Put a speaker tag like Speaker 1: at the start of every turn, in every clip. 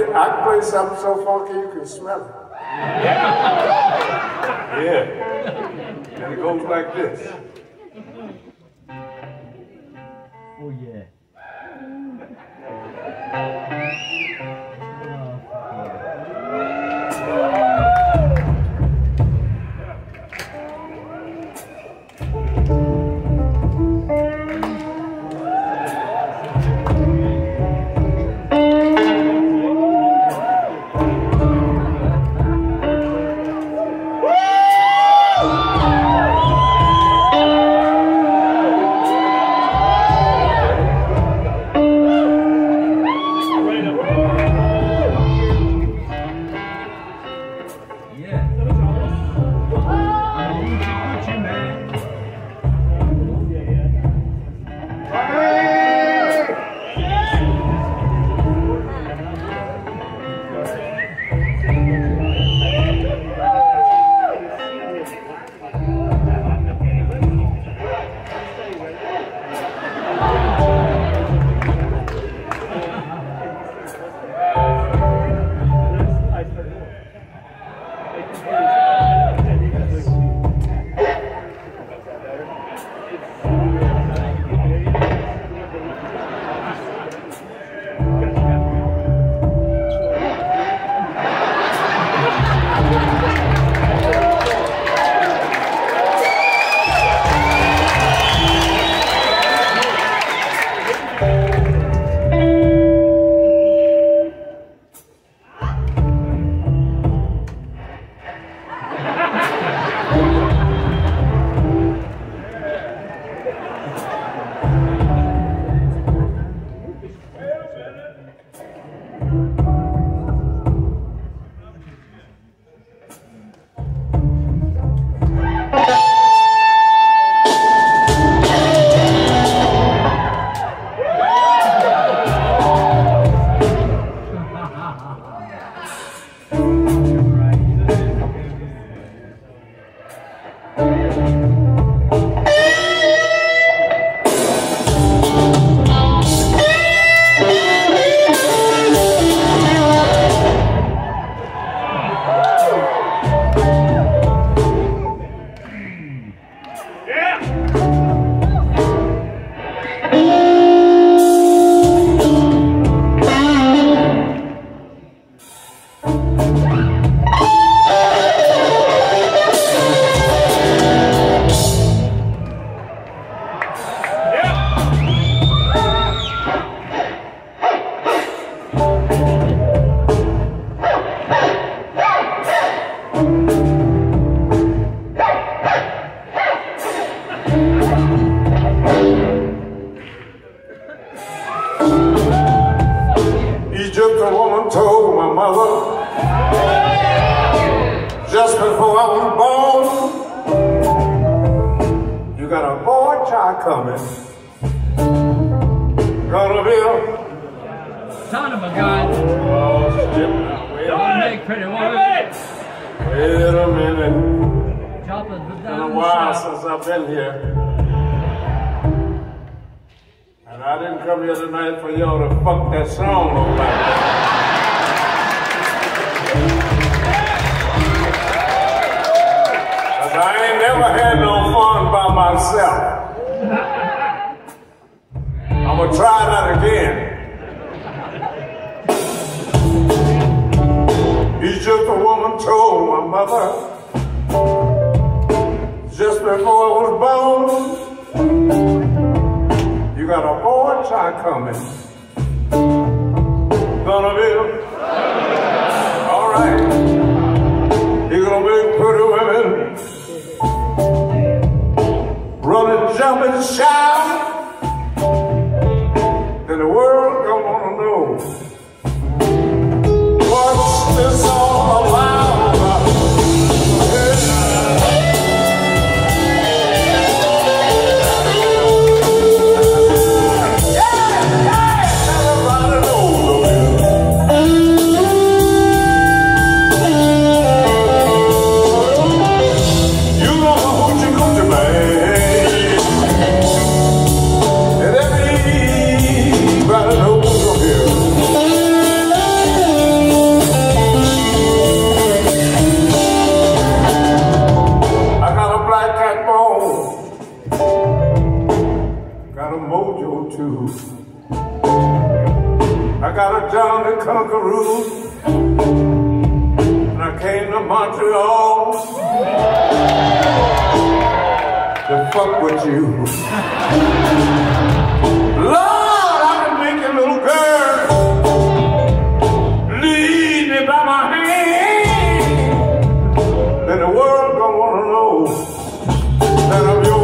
Speaker 1: I can play something so funky you can smell it.
Speaker 2: Yeah. And it goes like this.
Speaker 3: Oh yeah.
Speaker 1: Egypt, a woman told my mother just before I was born, you got a boy child coming. Gonna be a
Speaker 3: son of a gun.
Speaker 1: Oh, shit. Wait a minute.
Speaker 3: Pretty woman.
Speaker 1: Wait a minute.
Speaker 3: Choppers
Speaker 1: It's been a while since I've been here. And I didn't come here tonight for y'all to fuck that song over. Cause I ain't never had no fun by myself. I'm gonna try that again. Egypt, a woman told my mother just before I was born, you got a boy child coming. Gonna be all right. You're gonna be pretty women, running, jumping, shout. Then the world don't wanna know what's this all about. Everybody knows I'm here. got a job in Conqueroo, and I came to Montreal to fuck with you. Lord, I can make a little girl lead me by my hand, then the world gonna wanna know that I'm your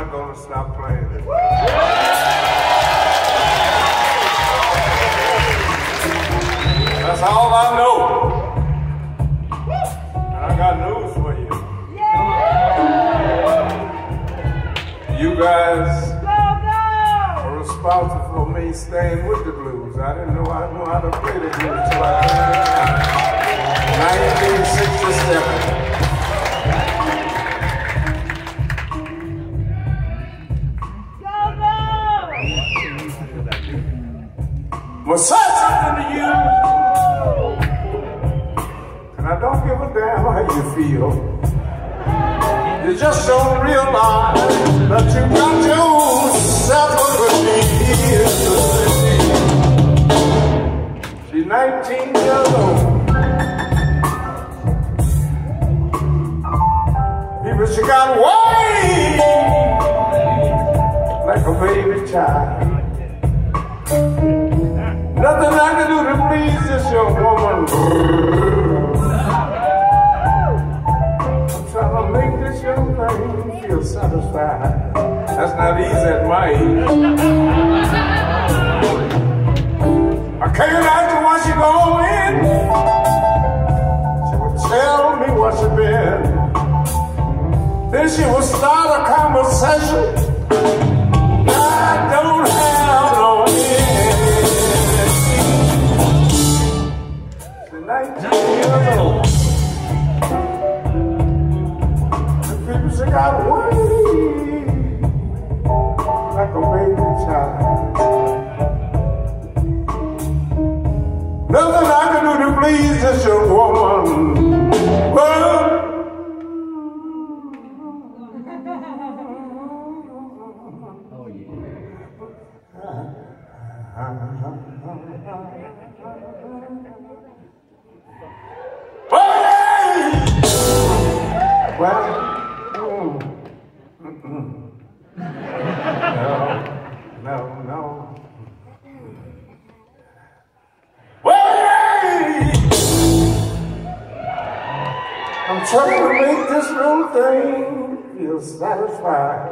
Speaker 1: not gonna stop playing it. That's all I know. And I got news for you. You guys are responsible for me staying with the blues. I didn't know I knew how to play the blues until I turned it down. 1967. Well, say something to you, and I don't give a damn how you feel. You just don't realize that you got yourself a good deal. She's 19 years old. People, she got way like a baby child. Nothing I can do to please this young woman. I'm trying to make this young thing feel satisfied. That's not easy at my age. I can't ask her why she going in. She would tell me what she been. Then she would start a conversation. I don't have no end. 19 years old. The people say got way like a baby child. Nothing I can do to please this young woman. Well,
Speaker 3: Oh, yeah.
Speaker 1: Well, no. Wait! I'm trying to make this little thing feel satisfied.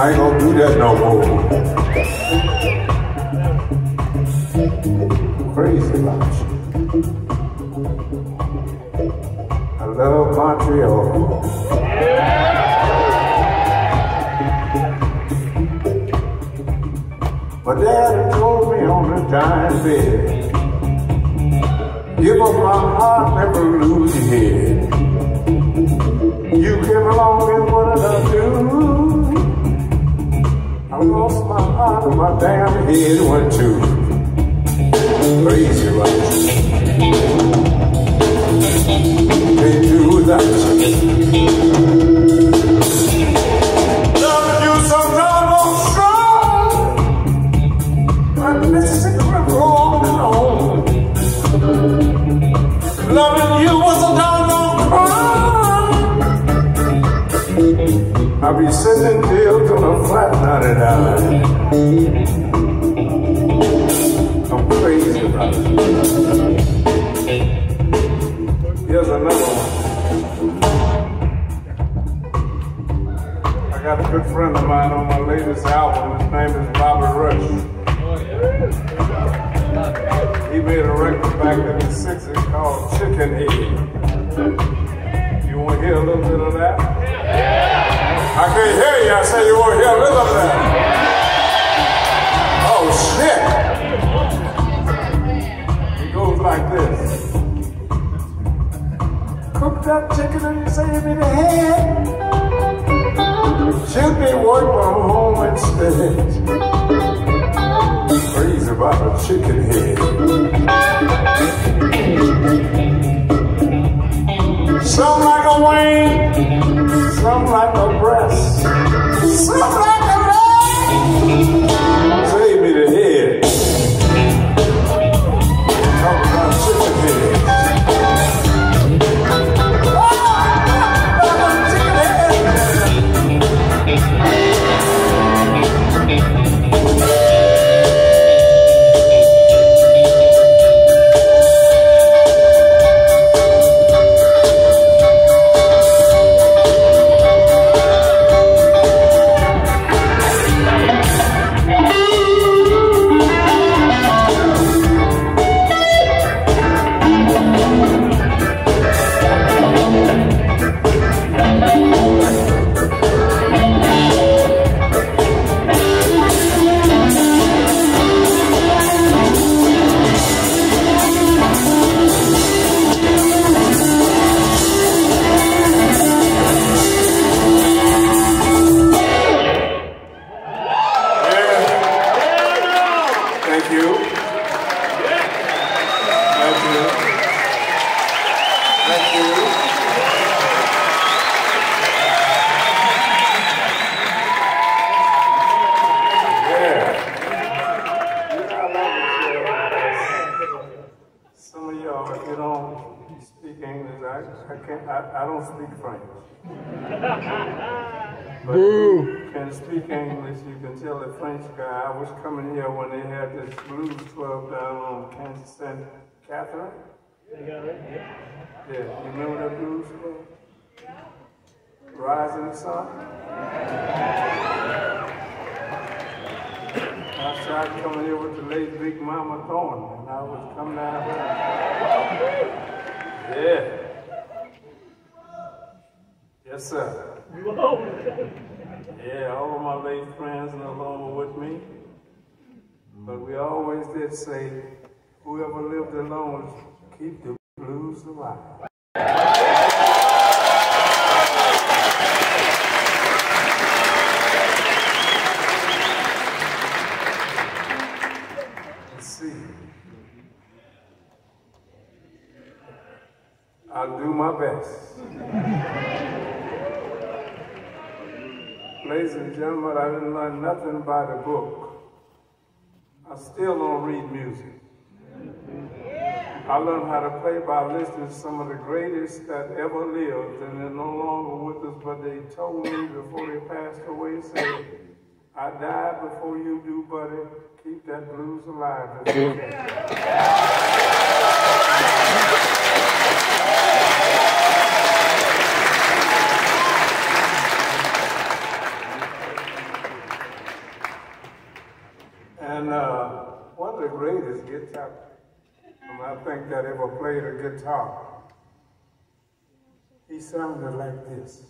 Speaker 1: I ain't gonna do that no more. Crazy about you. I love Montreal. My daddy told me on the dying bed, give up my heart, never lose your head. You came along and what did I do? I lost my heart and my damn head went too. Crazy about you. Can't do without you. Loving you sometimes I'm strong. My Mississippi River on and on. Loving you was a doggone crime. I'll be sitting till a flat 99. I'm crazy about it. Here's another one. I got a good friend of mine on my latest album. His name is Robert Rush. He made a record back in the 60s called Chicken Head. You want to hear a little bit of that? I can't hear you. I said you want to hear a little of that. Oh, shit. It goes like this. Cook that chicken and save me the head. Should be work from home instead. Crazy about a chicken head. Some like a wing, some like a breast, some like a leg. Save me the head. Talk about chicken head. I don't speak French. But you can speak English. You can tell the French guy. I was coming here when they had this blues club down on Kansas Center. Catherine? Yeah, you remember that blues club? Rise in the Sun? I started coming here with the late Big Mama Thorne, and I was coming down here. Yeah. Yes, sir. Yeah, all of my late friends no longer with me. But we always did say, whoever lived alone, keep the blues alive. Let's see. I'll do my best. Ladies and gentlemen, I didn't learn nothing by the book. I still don't read music. I learned how to play by listening to some of the greatest that ever lived, and they're no longer with us, but they told me before they passed away, said, I died before you do, buddy. Keep that blues alive. greatest guitar I think that ever played a guitar. He sounded like this.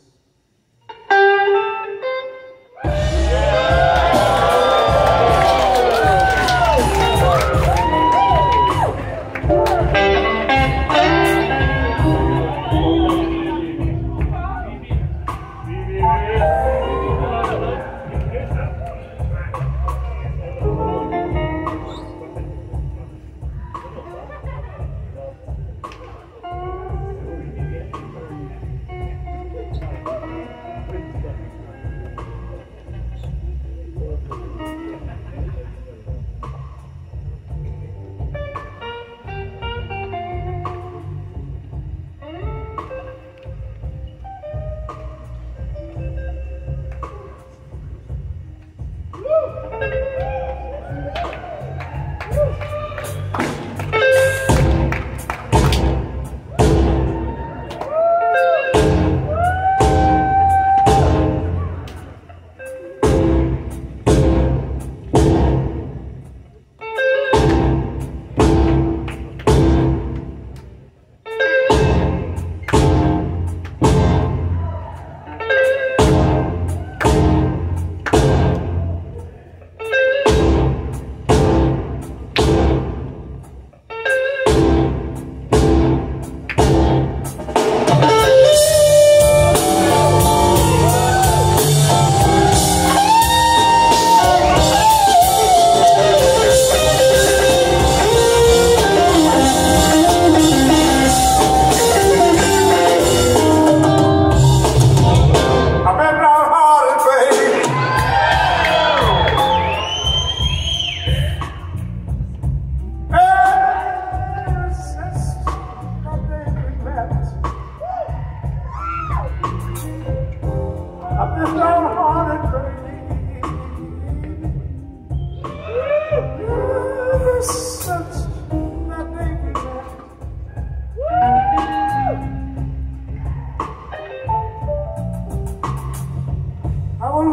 Speaker 1: Our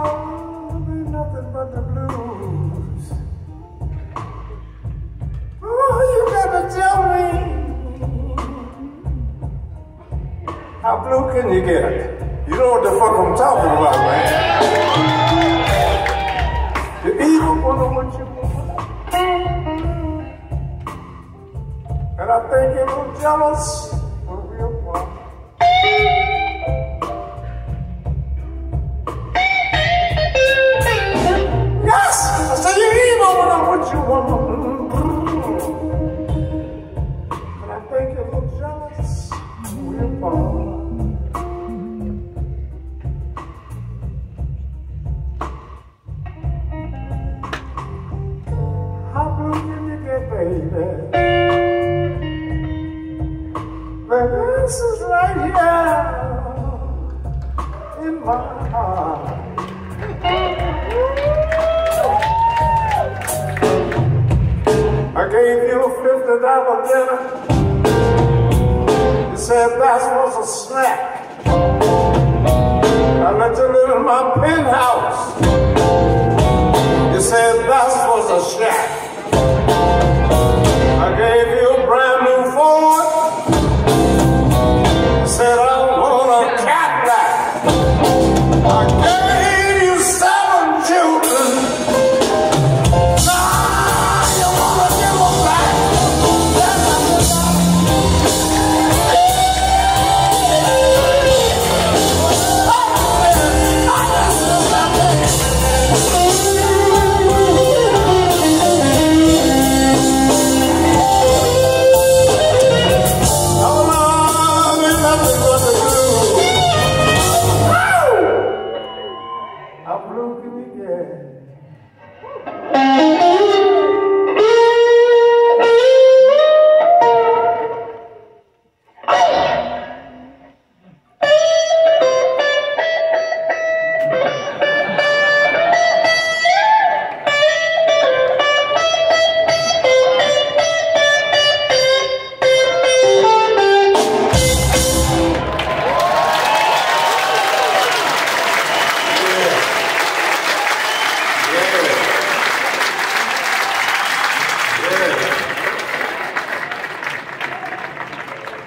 Speaker 1: love ain't nothing but the blues. Oh, you gotta tell me, how blue can you get? You know what the fuck I'm talking about, man. The evil one what you want. And I think you're a little jealous of real problem. Yes! I say you're evil when I'm what you want. And I think you're a little jealous of real problem. Baby, but this is right here in my heart. I gave you $50 dinner. You said that was a snack. I let you live in my penthouse. You said that was a shack. I gave you a brand new Ford. You said I want a Cadillac. I gave you 7 children. Now you want to give them back.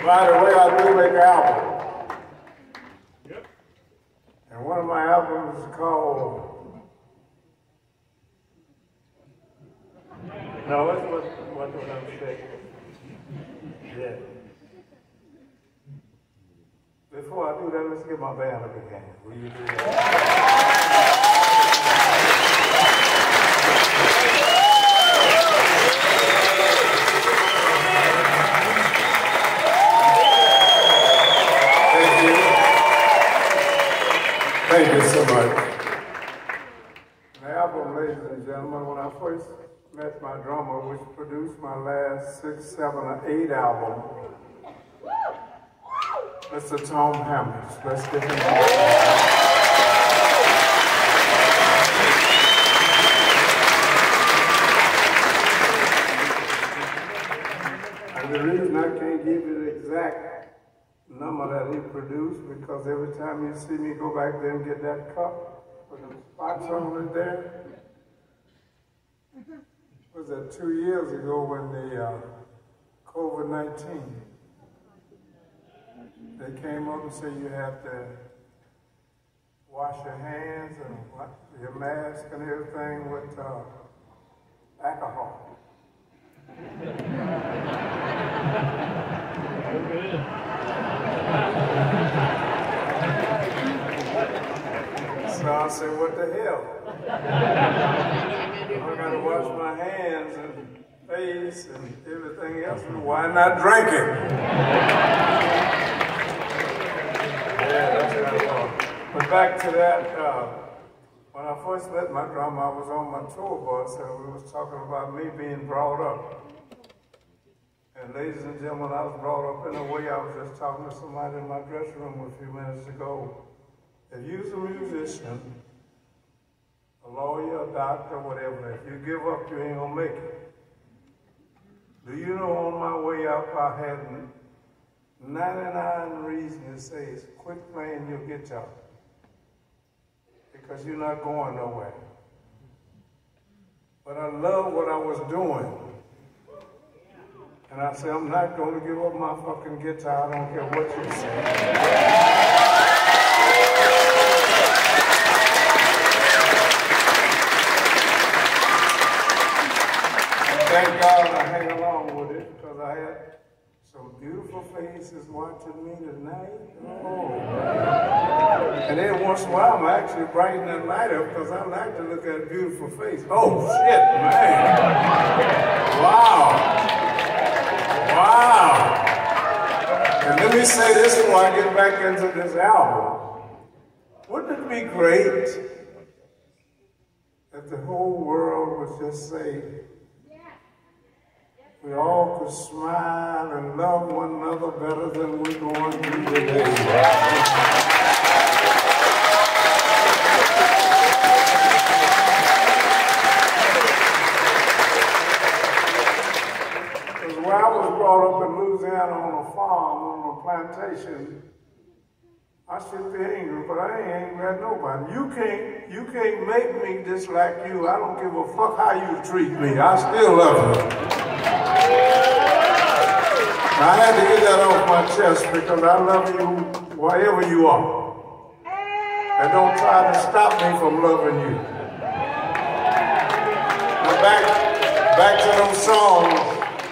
Speaker 1: By the way, I do make albums. Yep. And one of my albums is called... No, what do I say? Yeah. Before I do that, let's give my band a big hand. Will you do that? Thank you so much. The album, ladies and gentlemen, when I first met my drummer, which produced my last 6, 7, or 8 album, Mr. Tom Hammonds. Let's give him a hand. And the reason I can't give you the exact number that he produced, because every time you see me go back there and get that cup with the spots on it there, was that 2 years ago when the COVID-19, they came up and said you have to wash your hands and your mask and everything with alcohol. So I said, what the hell? I gotta wash my hands and face and everything else, and why not drink it? Yeah, that's what I thought. But back to that, when I first met my drummer, I was on my tour bus and we was talking about me being brought up. And ladies and gentlemen, I was brought up in a way. I was just talking to somebody in my dressing room a few minutes ago. If you're a musician, a lawyer, a doctor, whatever, if you give up, you ain't gonna make it. Do you know on my way up, I had 99 reasons to say, quit playing your guitar, because you're not going nowhere. But I love what I was doing. And I said, I'm not going to give up my fucking guitar. I don't care what you say. And thank God I hang along with it, because I had some beautiful faces watching me tonight. Oh. And then once in a while, I'm actually brightening that light up, because I like to look at a beautiful face. Oh, shit, man. Wow. Wow. And let me say this before I get back into this album. Wouldn't it be great if the whole world would just say, we all could smile and love one another better than we're going through today? When I was brought up in Louisiana on a farm, on a plantation, I should be angry, but I ain't angry at nobody. You can't make me dislike you. I don't give a fuck how you treat me. I still love you. I had to get that off my chest, because I love you wherever you are. And don't try to stop me from loving you. Now back to those songs.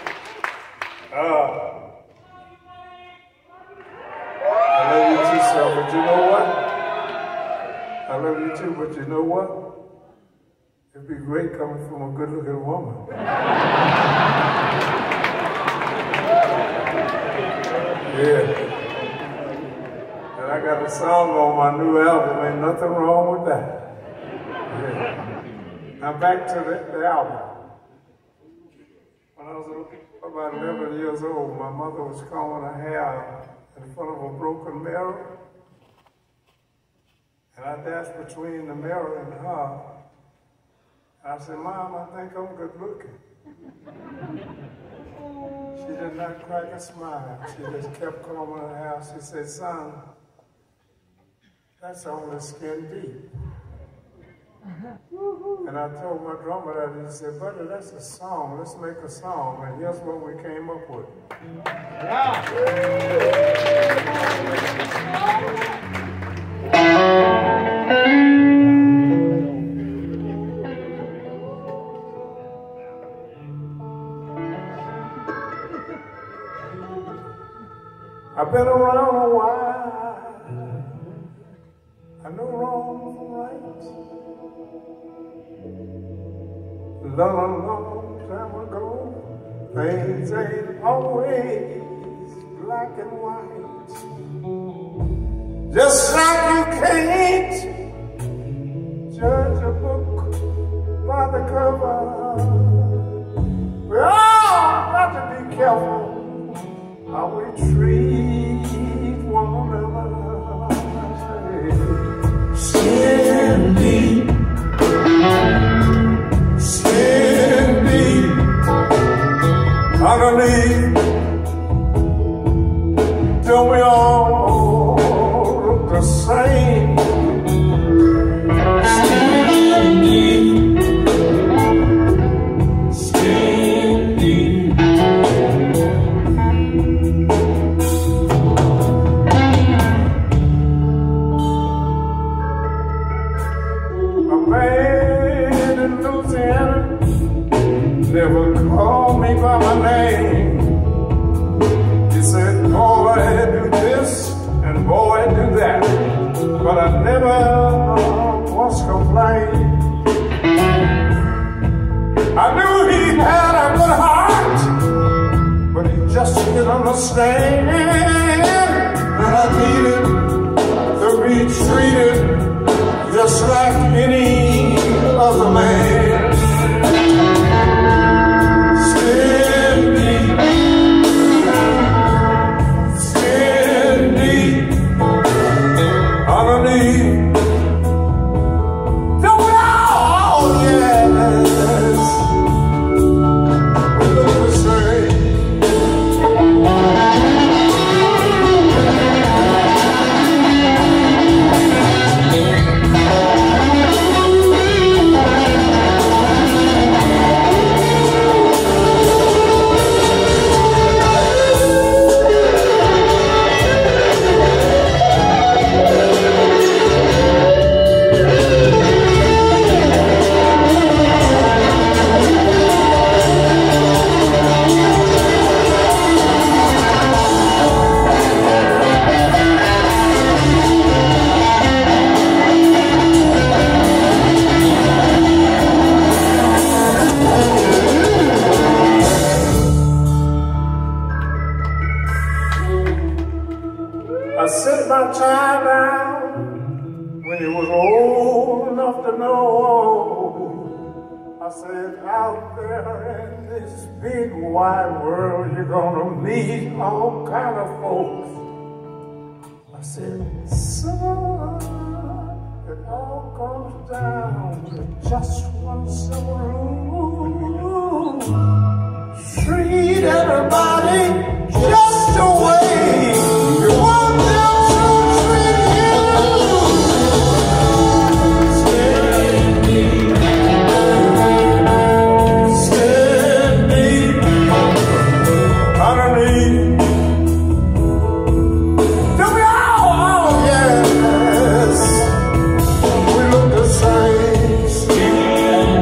Speaker 1: I love you too, sir, but you know what? I love you too, but you know what? It'd be great coming from a good-looking woman. Yeah. And I got a song on my new album, ain't nothing wrong with that. Yeah. Now back to the album. When I was about 11 years old, my mother was combing her hair in front of a broken mirror. And I dashed between the mirror and her. And I said, Mom, I think I'm good looking. She did not crack a smile. She just kept combing her hair. She said, son, that's only skin deep. And I told my drummer that, he said, "Buddy, that's a song. Let's make a song." And here's what we came up with. I've been around a while. I know wrong from right. Long time ago, things ain't always black and white. Just like you can't judge a book by the cover. We all got to be careful how we treat one another. Skin deep. Underneath, till we all look the same. Skin deep. A man in Louisiana never called me by my name. He said, "Boy, do this and boy, do that." But I never once complained. I knew he had a good heart, but he just didn't understand that I needed to be treated just like any other man. I set my child down when he was old enough to know. I said, out there in this big wide world, you're gonna meet all kind of folks. I said, son, it all comes down to just one simple rule. Treat everybody just the way you want them to treat you. Stand deep, underneath. Do we all, yes, we look the same. Stand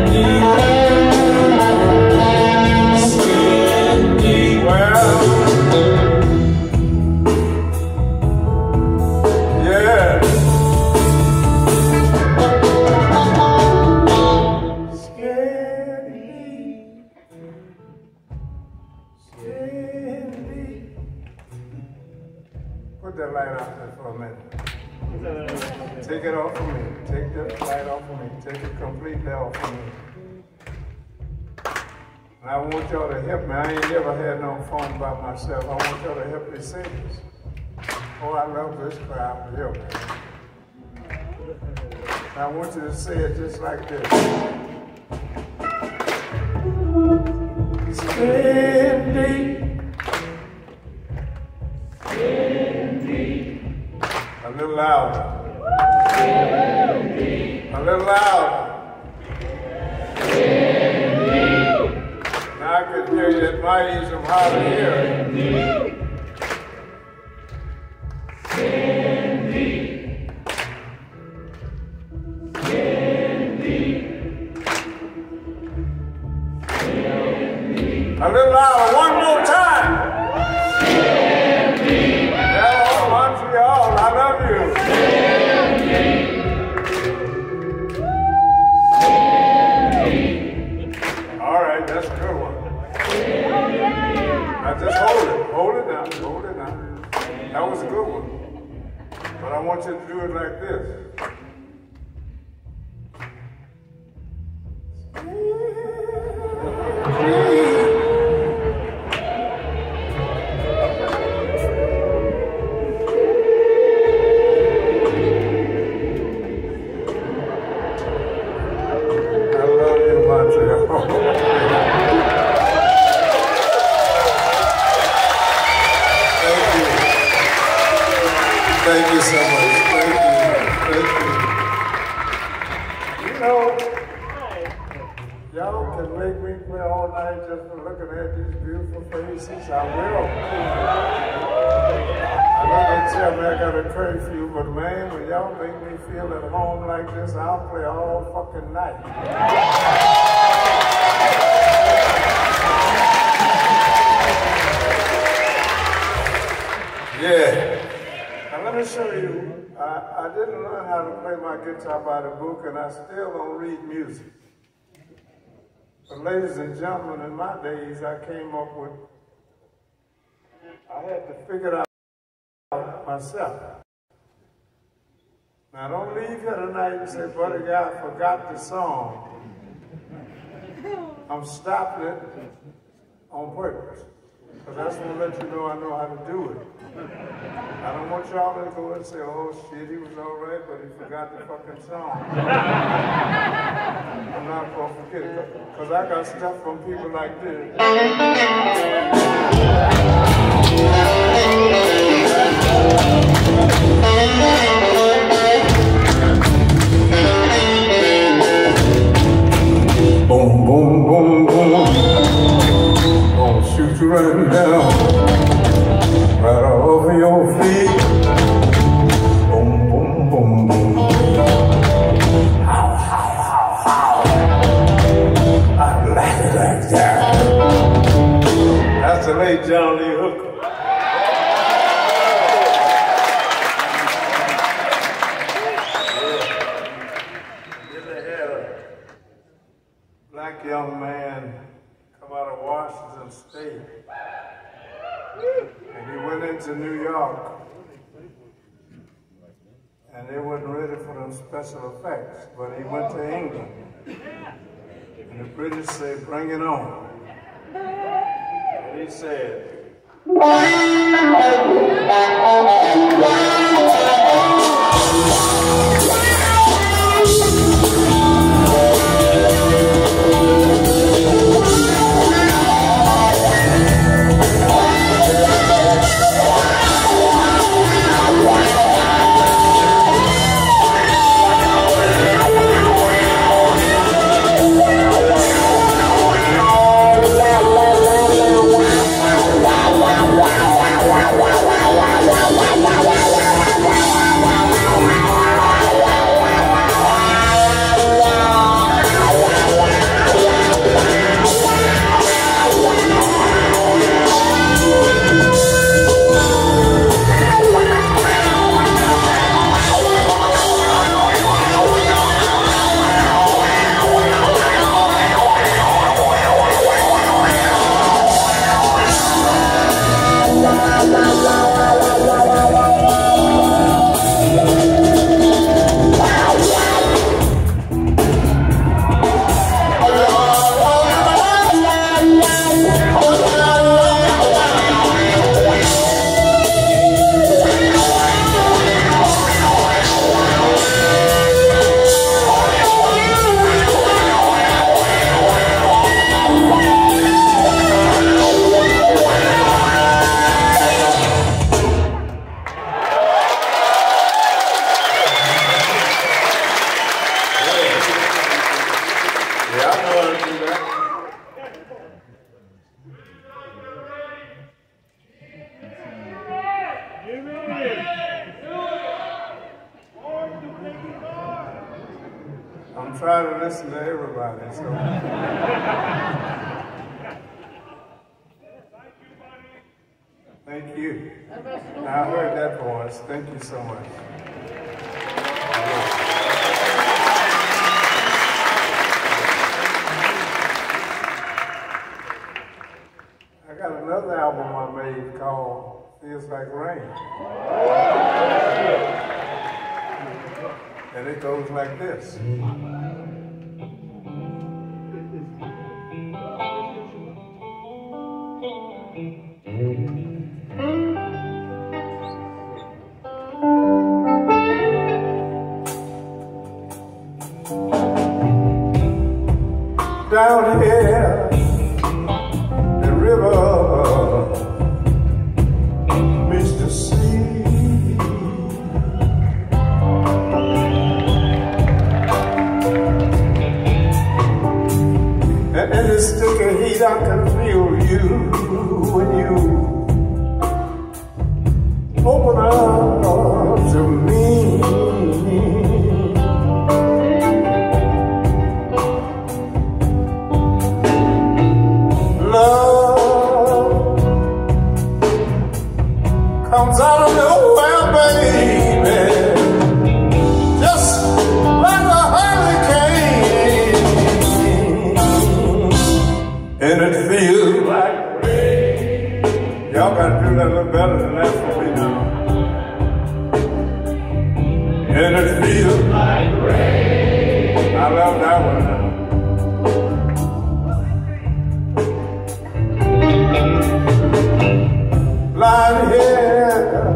Speaker 1: deep, well. Put that light off there for a minute. Take it off of me. Take that light off of me. Take it completely off of me. And I want y'all to help me. I ain't never had no fun by myself. I want y'all to help me sing this. Oh, I love this crowd. Help me. I want you to say it just like this. Steady. A little louder. A little louder. way that might ease them hard to hear. A little louder, one more time. Yeah, one for y'all. I love you. All right, that's a good one. Now just hold it now, hold it now. That was a good one. But I want you to do it like this. Thank you so much. Thank you. Thank you. You know, y'all can make me play all night just for looking at these beautiful faces. I will. I know they tell me I got a curfew, but man, when y'all make me feel at home like this, I'll play all fucking night. Yeah. Let me show you. I didn't learn how to play my guitar by the book, and I still don't read music. But ladies and gentlemen, in my days, I came up with, I had to figure it out myself. Now don't leave here tonight and say, buddy guy, I forgot the song. I'm stopping it on purpose. Because that's going to let you know I know how to do it. I don't want y'all to go and say, oh shit, he was all right, but he forgot the fucking song. I'm not going to forget it. Because I got stuff from people like this. Boom, boom, boom, boom. Gonna shoot you right down. Right over your feet. Boom, boom, boom, boom. How, how. I like it like that. That's the late John Lee Hooker. Then they had a black young man come out of Washington State. And he went into New York, and they wasn't ready for them special effects, but he went to England, and the British said, bring it on. And he said, try to listen to everybody. So. Thank you. I heard that voice. Thank you so much. I got another album I made called Feels Like Rain. And it goes like this. Down here, the river meets the sea. And in the sticky heat, I can feel you when you open up to me. Comes out of nowhere, baby, just like a hurricane, and it feels like rain. Y'all gotta do that a little better than that for me now. And it feels like rain. I love that one now. Lying here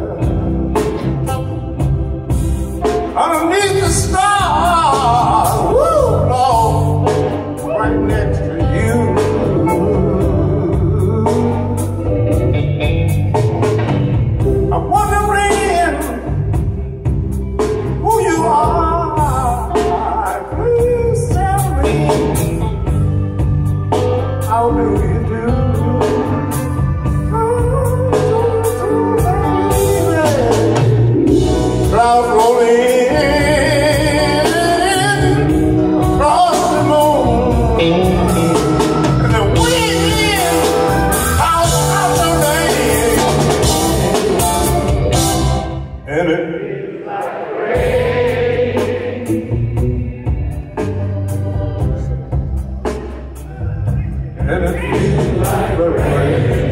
Speaker 1: underneath the stars, woo, Lord, right next to you. I'm wondering who you are. Please tell me, how do you do? Clouds rolling across the moon, and the wind out the rain, and it feels like rain. And it feels like rain.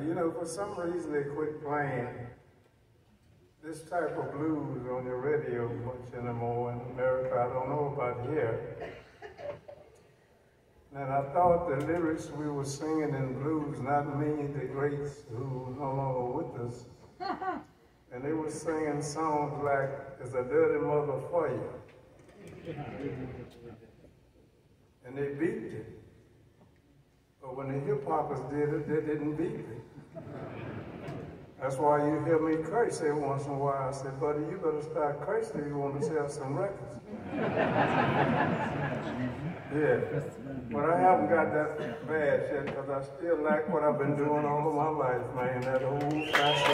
Speaker 1: You know, for some reason they quit playing this type of blues on your radio much anymore in America. I don't know about here. And I thought the lyrics we were singing in blues, not me, the greats who are no longer with us. And they were singing songs like, "It's a dirty mother for you." And they beat it. But when the hip-hoppers did it, they didn't beat it. That's why you hear me curse every once in a while. I said, buddy, you better start cursing if you want to sell some records. Yeah, but I haven't got that bad yet because I still like what I've been doing all of my life, man. That old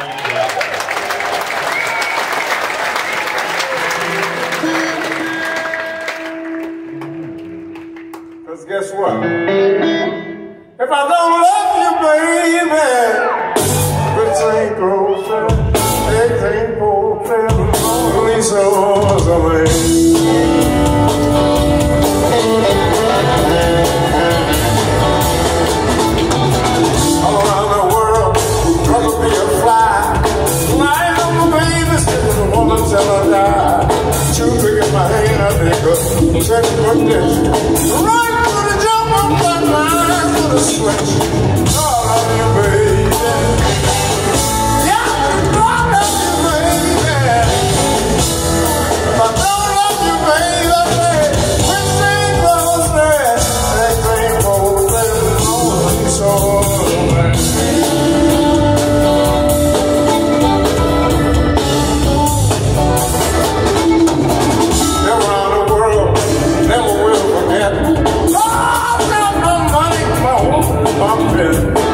Speaker 1: fashioned. Because guess what? If I don't love you, baby, this ain't broken, this ain't broken, only souls away. All around the world, gonna be a fly, flying on the baby, sticking a woman till I die. Two big in my hand, I think a checkbook dish. Right to the jump up that line with a switch. All of you, baby. Yeah, I love you, baby. If I don't love you, baby, this ain't close there. This ain't close there. Only so. Never will forget. Oh, I've got no money, my woman, I'm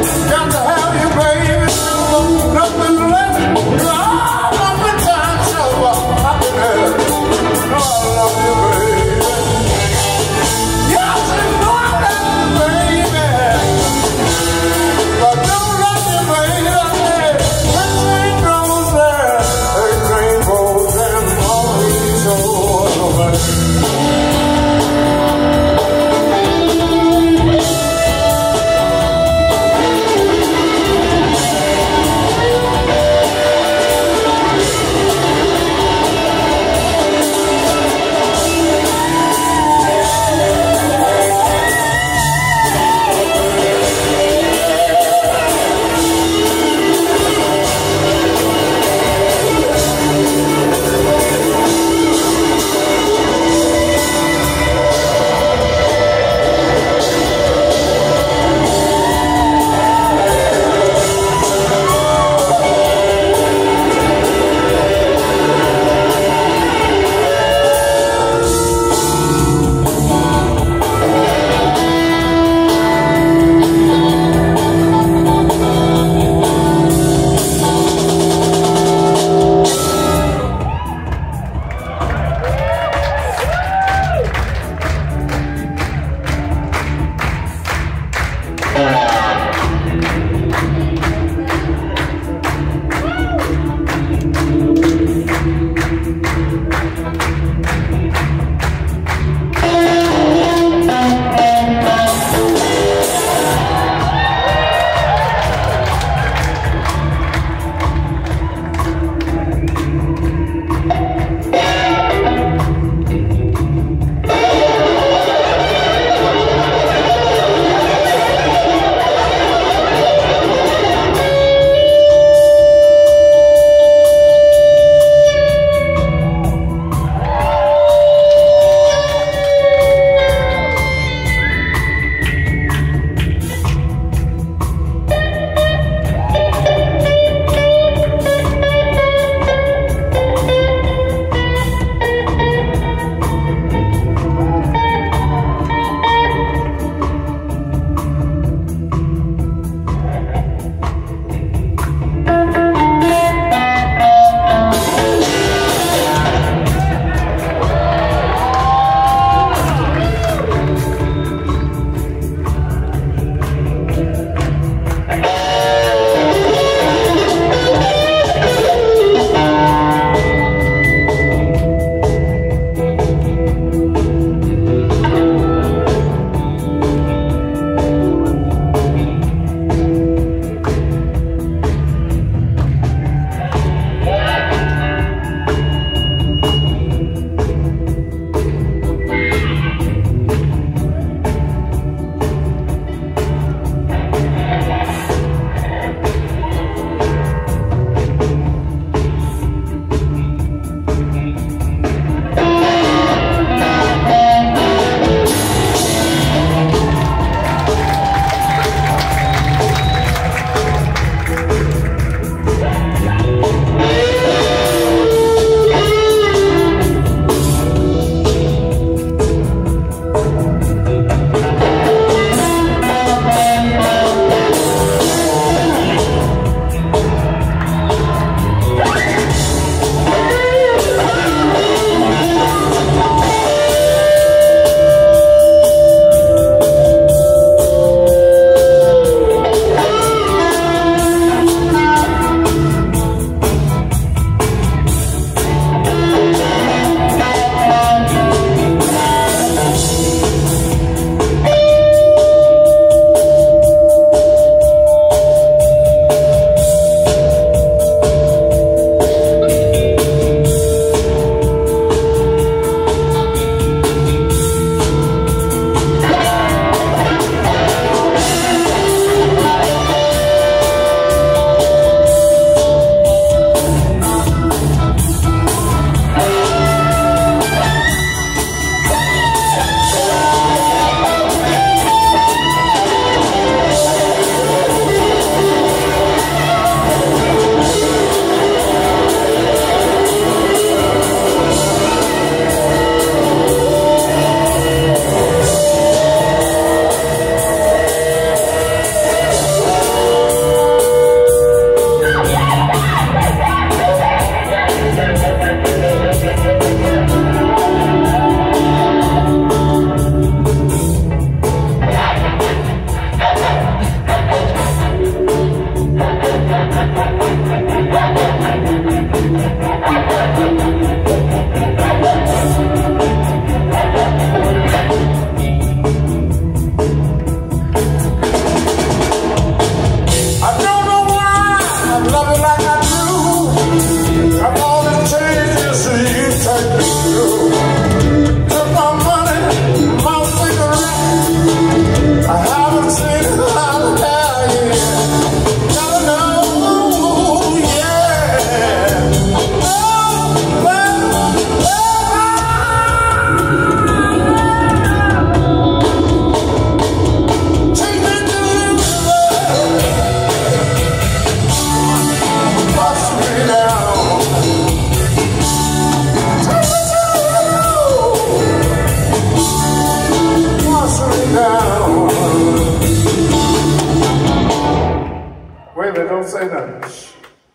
Speaker 1: minute, don't say nothing. Shh.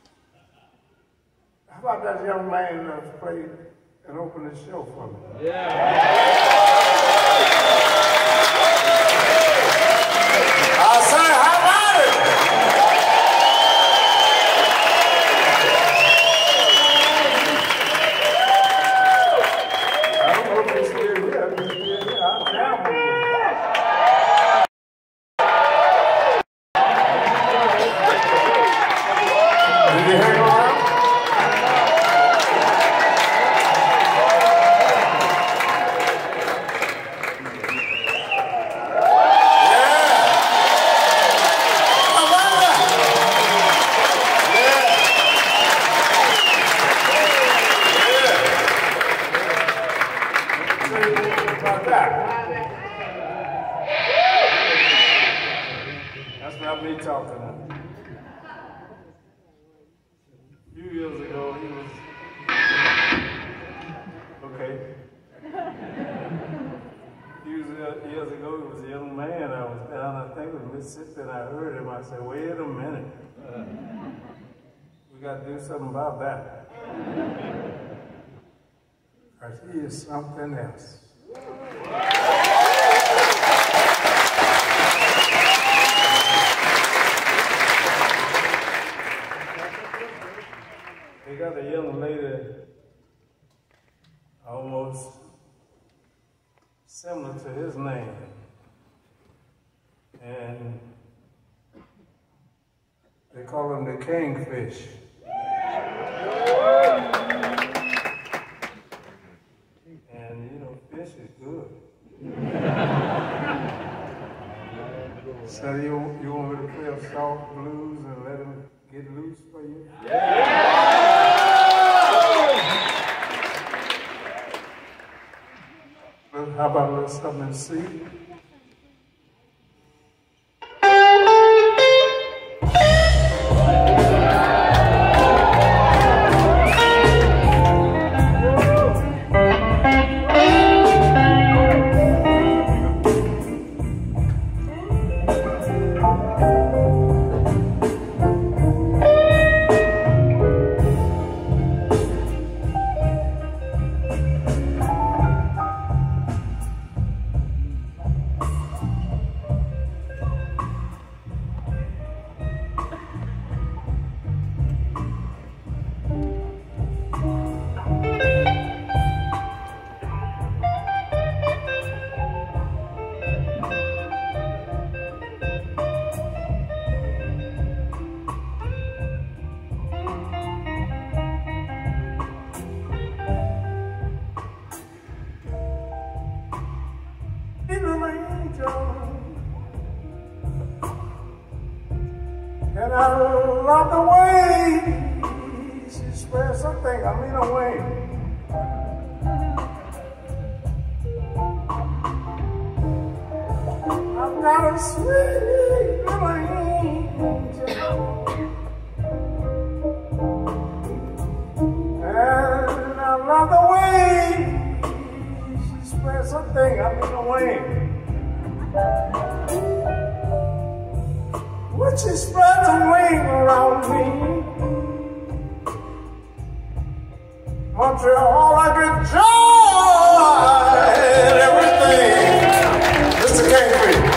Speaker 1: How about that young man that played and opened the show for me? Yeah. I say, how about it? I don't know if he's still here. If he's still here, I'll jam with him. Did you hang around? That's not me talking. A few years ago, he was okay. A few years ago, he was a young man. I was down, I think, in Mississippi, and I heard him. I said, "Wait a minute, we got to do something about that." Because he is something else. They got a young lady almost similar to his name. And they call him the Kingfish. And you know, fish is good. So you want me to play a soft blues and let him get loose for you? How about a little something in C? And I love the way she spreads her thing, her wing. I've got a sweet little angel, and I love the way she spreads her thing, her wing. When she spreads a wing around me, Montreal, I get joy and everything. Mr. Kingfish.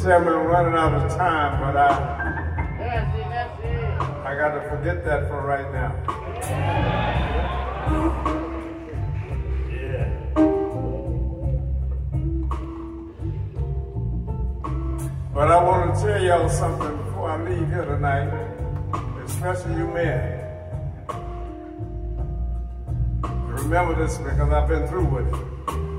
Speaker 1: Chairman, I'm running out of time, but I got to forget that for right now. Yeah. But I want to tell y'all something before I leave here tonight, especially you men. Remember this because I've been through with it.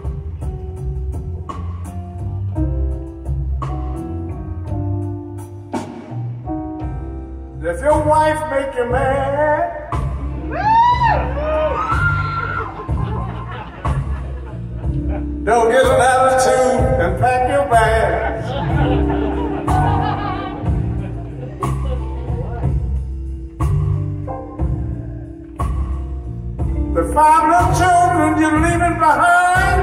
Speaker 1: If your wife make you mad, don't get an attitude and pack your bags. The 5 little children you're leaving behind,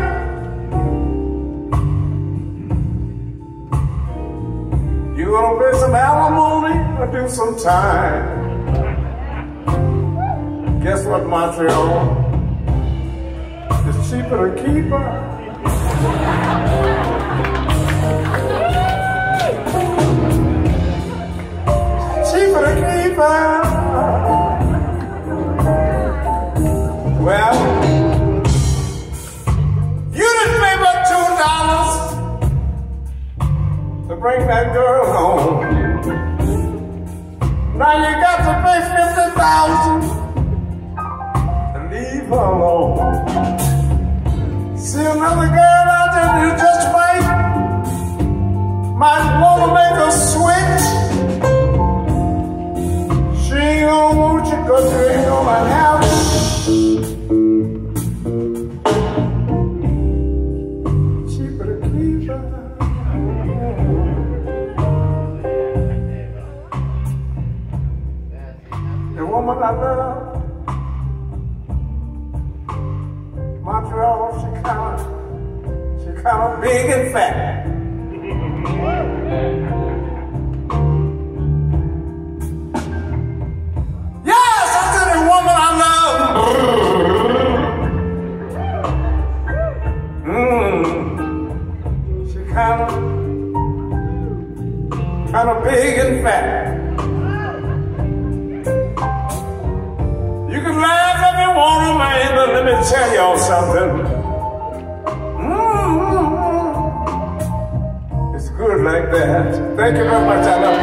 Speaker 1: you're gonna pay some alimony or do some time. Guess what, Montreal? It's cheaper to keep her. Cheaper to keep her. Well, you didn't pay but $2 to bring that girl home. Now you got to pay $50,000 to leave her alone. See another girl out there you just might want to make a switch. She ain't gonna want you because you ain't gonna have it. Cheaper to keep her. The woman I love, Montreal, she kind of big and fat. Yes, I said the woman I love. She kind of big and fat. You can laugh if you want to, man, but let me tell y'all something. It's good like that. Thank you very much. I love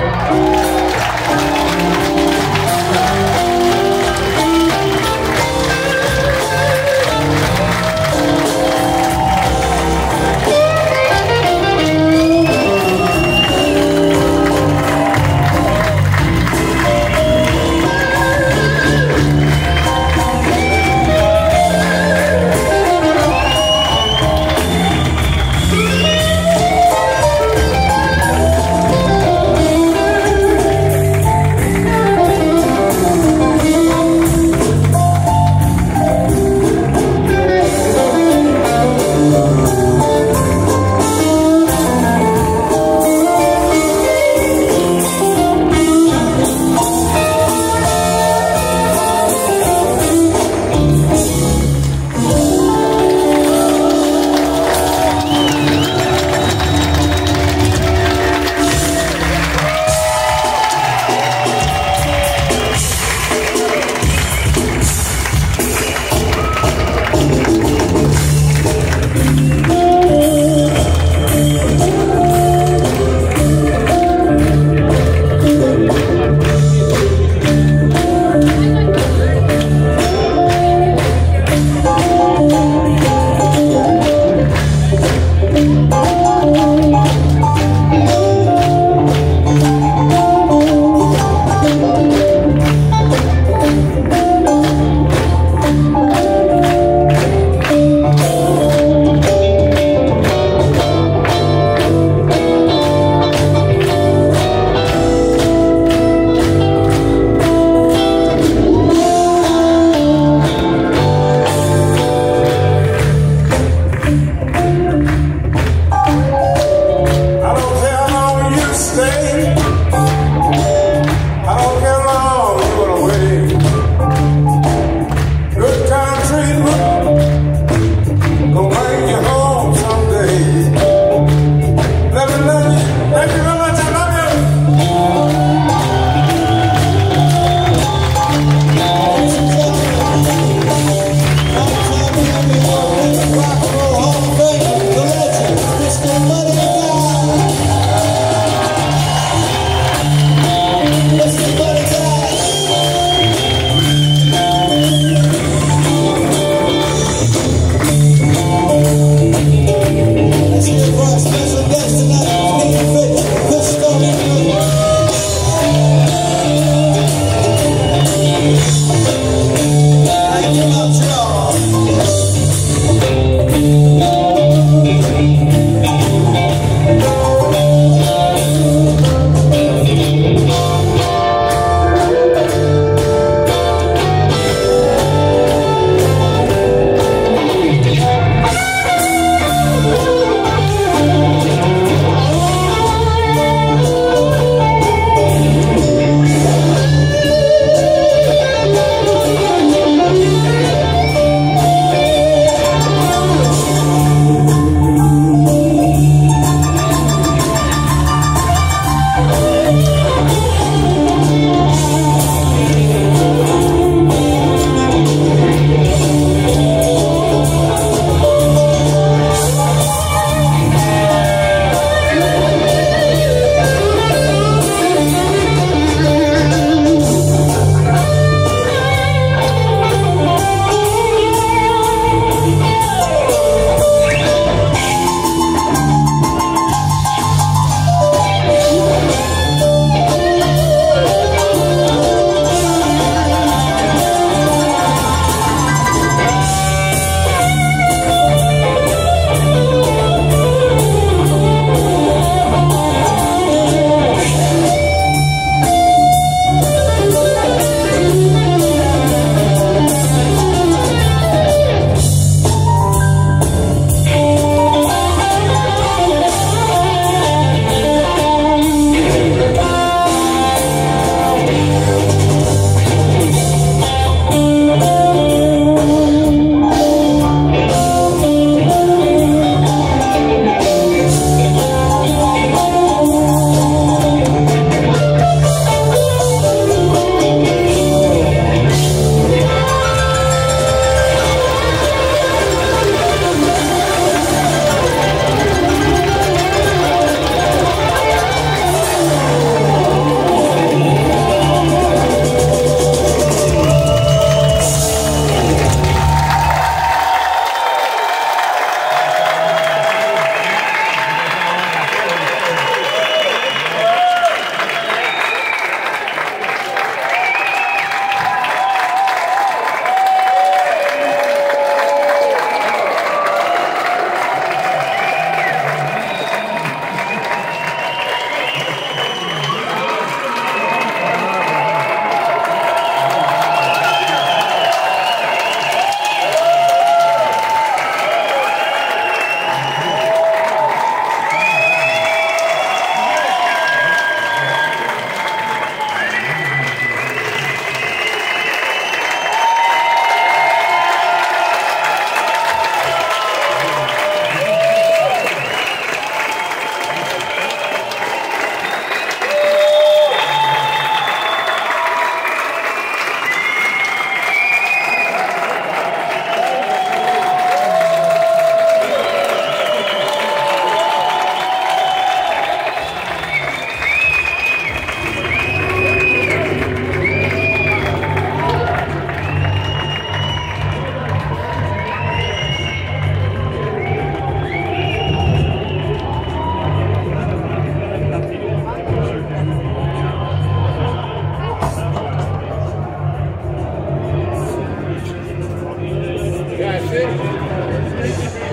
Speaker 3: Yeah.